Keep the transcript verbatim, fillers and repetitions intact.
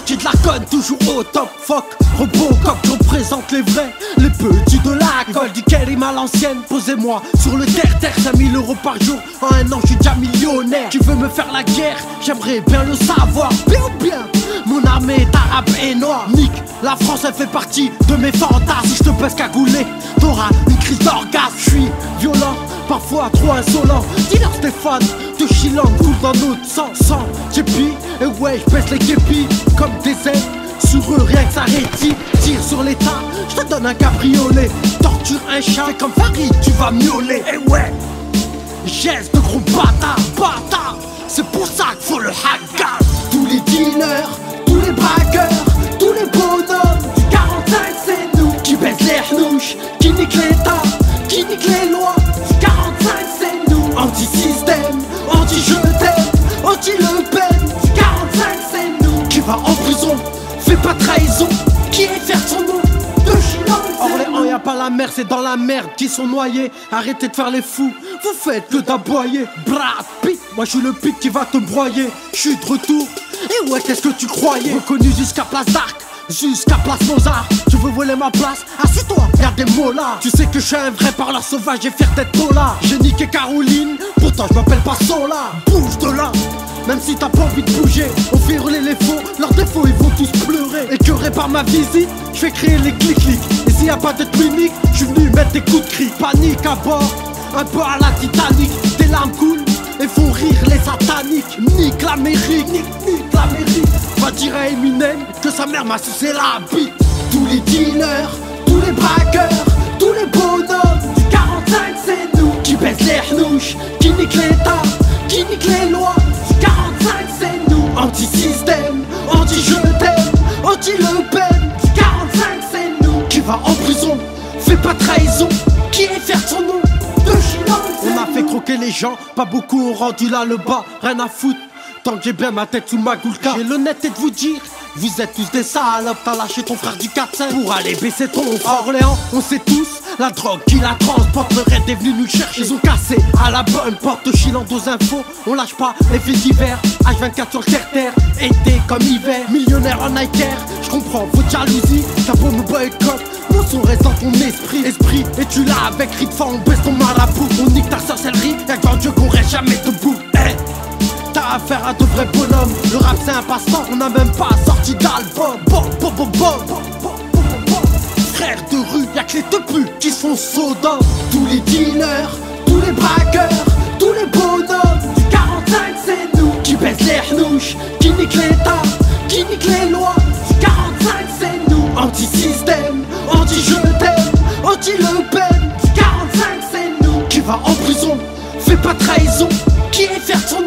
Qui de la conne, toujours au top, fuck Robocop, je représente les vrais, les petits de la colle. Du Karim à l'ancienne, posez-moi sur le terre-terre. Cinq mille euros par jour, en un an je suis déjà millionnaire. Tu veux me faire la guerre, j'aimerais bien le savoir. Bien ou bien, mon armée est arabe et noire. Nick, la France elle fait partie de mes fantasmes. Si je te baisse cagoulé, t'auras une crise d'orgasme. Je suis violent, parfois trop insolent. Dis-leur Stéphane, de Chilan coule dans notre sang. Sans Jeppy, et ouais je baisse les képis comme des ailes. Sur eux rien que ça rétille. Tire sur l'état, je te donne un cabriolet. Torture un chat comme Farid, tu vas miauler. Et ouais, geste de gros bâtard, bâtard. C'est pour ça qu'il faut le hacker. Tous les dealers, tous les braqueurs, tous les bonhommes du quarante-cinq c'est nous. Qui baissent les hnouches, qui niquent l'état, qui niquent les lois. Du quarante-cinq c'est nous. Anti-système, anti-je t'aime, anti-Le Pen. Du quarante-cinq c'est nous. Qui va en prison, fais pas trahison, qui est faire son nom de Chilan. Orléans y'a pas la mer, c'est dans la merde qui sont noyés. Arrêtez de faire les fous, vous faites que d'aboyer. Brad Pitt, moi je suis le pit qui va te broyer. Je suis de retour, et ouais qu'est-ce que tu croyais? Reconnu jusqu'à Place d'Arc, jusqu'à Place Mozart. Tu veux voler ma place? Assieds-toi, y'a des mots là. Tu sais que je suis un vrai parleur sauvage et fier d'être là. J'ai niqué Caroline, pourtant je m'appelle pas Sola. Bouge de là, même si t'as pas envie de bouger. On fait hurler les faux, leurs défauts ils vont tous pleurer. Écœuré par ma visite, je fais créer les clics-clics. Et s'il y a pas de clinique, je suis venu mettre des coups de cri. Panique à bord, un peu à la Titanic. Des larmes coulent et font rire les sataniques. Nique l'Amérique, nique, nique l'Amérique. Va dire à Eminem que sa mère m'a sucé la bite. Tous les dealers, tous les braqueurs, tous les bonhommes du quarante-cinq c'est nous. Qui baissent les hnouches, qui niquent l'état, qui niquent les lois. Du quarante-cinq c'est nous. Anti-système, anti-je t'aime, anti-Le Pen. Du quarante-cinq c'est nous. Qui va en prison, fais pas trahison, qui est faire son nom de Chilan. On a fait croquer les gens, pas beaucoup ont rendu là le bas. Rien à foutre, tant que j'ai bien ma tête sous ma goulka. J'ai l'honnêteté de vous dire, vous êtes tous des salopes. T'as lâché ton frère du quatre cinq pour aller baisser ton frère. Orléans, on sait tous, la drogue qui la transporte. Le raid est venu nous chercher. Ils ont cassé à la bonne porte. Chilan aux infos, on lâche pas les faits divers. H vingt-quatre sur le terre-terre, été comme hiver. Millionnaire en Nike Air, je comprends votre jalousie. T'as beau me boycott, mon son reste dans ton esprit. Esprit, et tu l'as avec Ritfa, on baisse ton marabout. On nique ta sorcellerie, y'a que Dieu qu'on reste jamais debout. Hey, t'as affaire à de vrais bonhommes. Le rap c'est un passe-temps, on n'a même pas sorti d'album. Bon, bon, bon, bon, bon, bon, bon, bon. Frères de rue, y'a que les deux putes qui sont soda. Tous les dealers, tous les braqueurs, tous les bonhommes du quarante-cinq c'est nous. Qui baissent les hnouches, qui niquent l'état, qui niquent les lois. Du quarante-cinq c'est nous. Anti-système, anti-je t'aime, anti-Le Pen. Du quarante-cinq c'est nous. Qui va en prison, fais pas trahison, qui est faire son